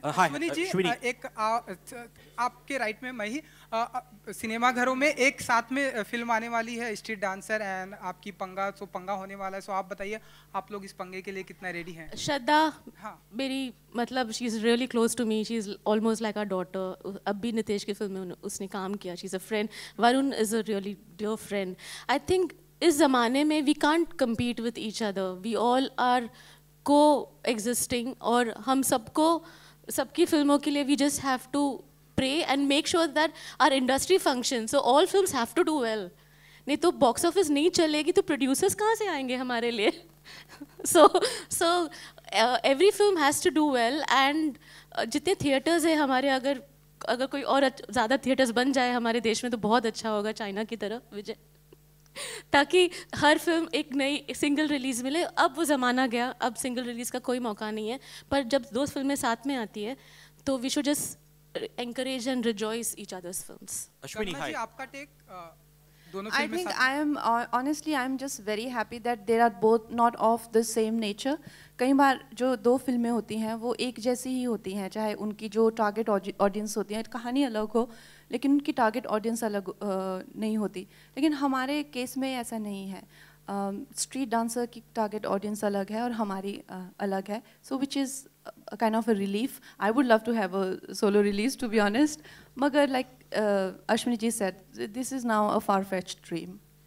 Ashwini ji, Shwini. आपके right में मैं ही सिनेमा घरों में एक साथ में फिल्म आने वाली है, स्ट्रीट डांसर एंड आपकी पंगा, सो पंगा होने वाला है। सो आप बताइए, आप लोग इस पंगे के लिए कितना रेडी हैं? श्रद्धा हाँ, मेरी मतलब she is really close to me, she is almost like our daughter. अब भी नितेश की फिल्म में उसने काम किया, she is a friend. Varun is a really dear friend. I think इस ज़माने में we can't compete with each other, we all are coexisting, और हम सबको सबकी फिल्मों के लिए we just have to pray and make sure that our industry function, so all films have to do well. नहीं तो बॉक्स ऑफिस नहीं चलेगी तो प्रोड्यूसर्स कहाँ से आएंगे हमारे लिए? so every film has to do well, and जितने थिएटर्स हैं हमारे, अगर कोई और ज़्यादा थिएटर्स बन जाए हमारे देश में तो बहुत अच्छा होगा, चाइना की तरह विजय, ताकि हर फिल्म एक नई सिंगल रिलीज़ मिले। अब वो ज़माना गया, अब सिंगल रिलीज़ का कोई मौका नहीं है, पर जब दो फिल्में साथ में आती है तो we should just encourage and rejoice each other's films. Ashwini, hi. आपका टेक दोनों I फिल्में think साथ? I am honestly I'm just very happy that they are both not of the same nature. कई बार जो दो फिल्में होती हैं वो एक जैसी ही होती हैं, चाहे उनकी जो टारगेट ऑडियंस होती है, कहानी अलग हो लेकिन उनकी टारगेट ऑडियंस अलग नहीं होती। लेकिन हमारे केस में ऐसा नहीं है। स्ट्रीट डांसर की टारगेट ऑडियंस अलग है और हमारी अलग है, so which is a kind of a relief. I would love to have a solo release, to be honest. Magar, like Ashwini ji said, this is now a far-fetched dream.